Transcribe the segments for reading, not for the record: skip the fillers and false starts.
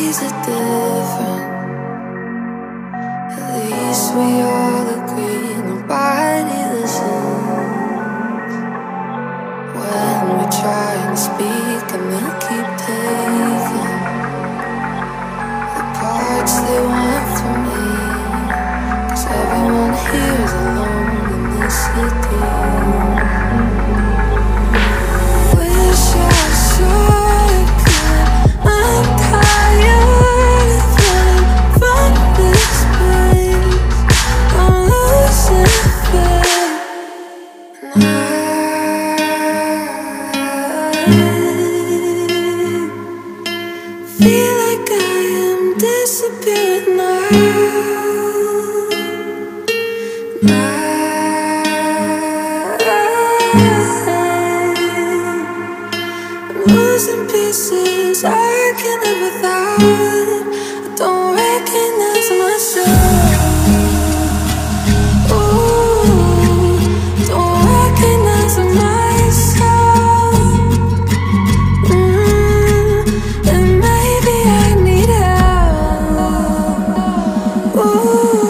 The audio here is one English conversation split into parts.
bodies are different. At least we all agree nobody listens. When we try and speak and they keep taking the parts they want from me. 'Cause everyone here is alone in this city. Wish I saw it could. I'm tired of running from this place. I'm losing faith. And I feel like I am disappearing now. Losing pieces I can live without. I don't recognize myself. Ooh, don't recognize myself. And maybe I need help. Ooh.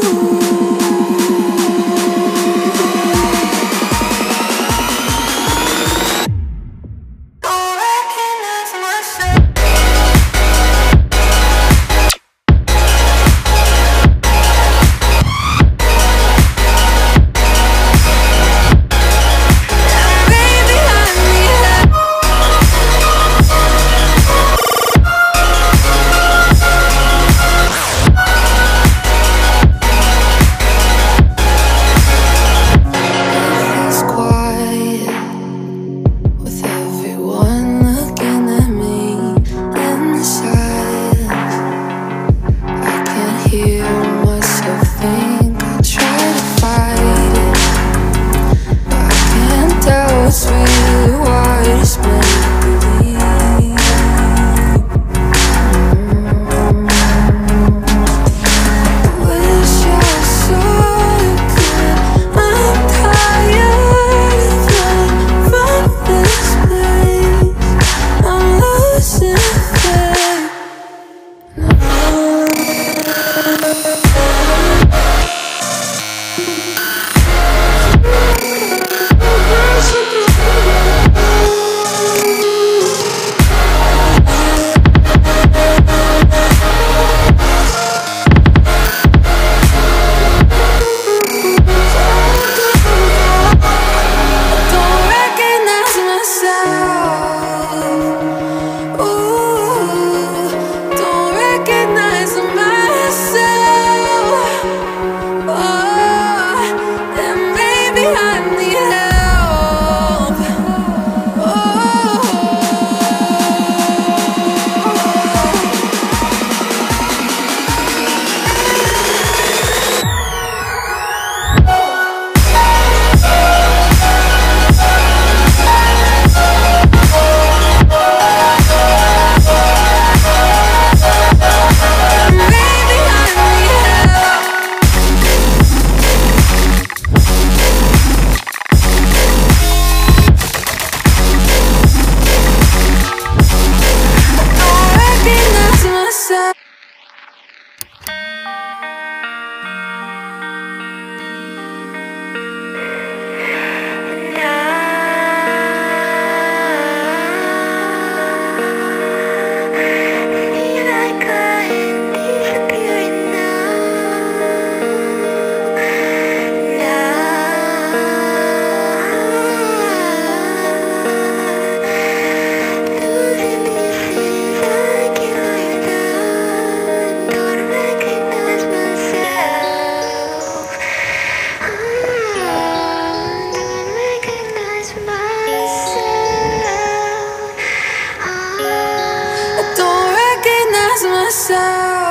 Myself